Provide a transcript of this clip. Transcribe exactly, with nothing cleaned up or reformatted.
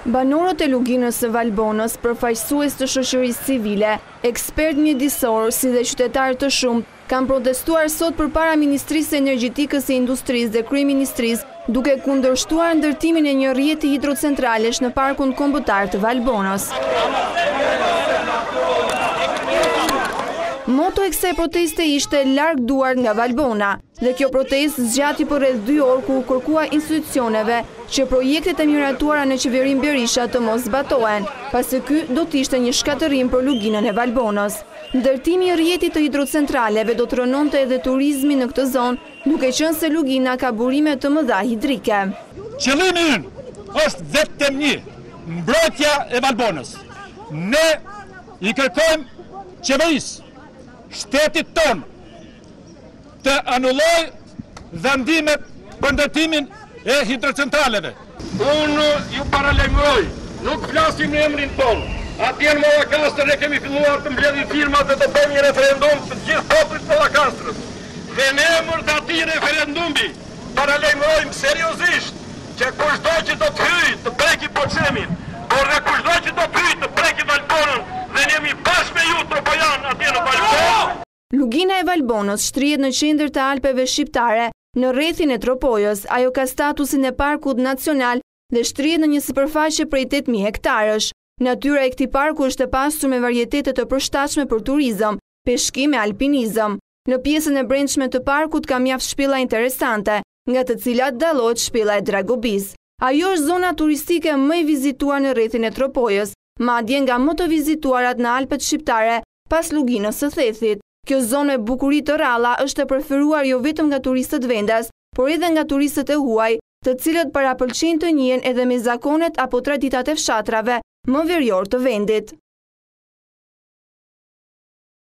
Banorët e luginës së Valbonës, përfaqësues të shoqërisë civile, ekspert mjedisor si dhe qytetarë të shumtë, kanë protestuar sot përpara Ministrisë së Energjetikës së Industrisë dhe Kryeministrisë, duke kundërshtuar ndërtimin e një rrjeti hidrocentralesh në parkun kombëtar të Valbonës. Moto e kësaj proteste ishte larg duart nga Valbona, dhe kjo protestë zgjati për rreth dy orë ku kërkua institucioneve që projektet e miratuara në qeverinë Berisha të mos zbatohen, pasi ky do të ishte një shkatërim për luginën e Valbonës. Ndërtimi i rrjetit të hidrocentraleve do të rënonte edhe turizmin në këtë zonë, duke qenë se lugina ka burime të mëdha hidrike. Qëllimi ynë është vetëm një, mbrojtja e Valbonës. Ne i kërkojmë qeverisë, shtetit tonë, të anulloj vendimet për ndërtimin e hidrocentraleve. Unë ju paralajmëroj, nuk flasim në emrin tonë. Atje në Mallakastër ne kemi filluar të mbledhim firmat dhe të bëjmë një referendum të gjithë popullit të Mallakastrës. Dhe në emër të atij referendumi paralajmërojmë seriozisht që kushdo që do të hyjë të preki Poçemin, por dhe kushdo që do të hyjë të preki Valbonën, dhe ne jemi bashkë me ju tropojan atje në Valbonë. Lugina e Valbonës shtrihet në qendër të Alpeve shqiptare, në rrethin e Tropojës. Ajo ka statusin e parkut nacional dhe shtrihet në një sipërfaqe prej tetë mijë hektarësh. Natyra e këtij parku është e pasur me varietete të përshtatshme për turizëm, peshkim e alpinizëm. Në pjesën e brendshme të parkut ka mjaft shpella interesante, nga të cilat dallohet shpella e Dragobis. Ajo është zona turistike më e vizituar në rrethin e Tropojës, madje nga më të vizituarat në Alpet shqiptare pas luginës së Thethit. Kjo zonë me bukuri të ralla është e preferuar jo vetëm nga turistët vendas, por edhe nga turistët e huaj, të cilët parapëlqejnë të njihen edhe me zakonet apo traditat e fshatrave më verior të vendit.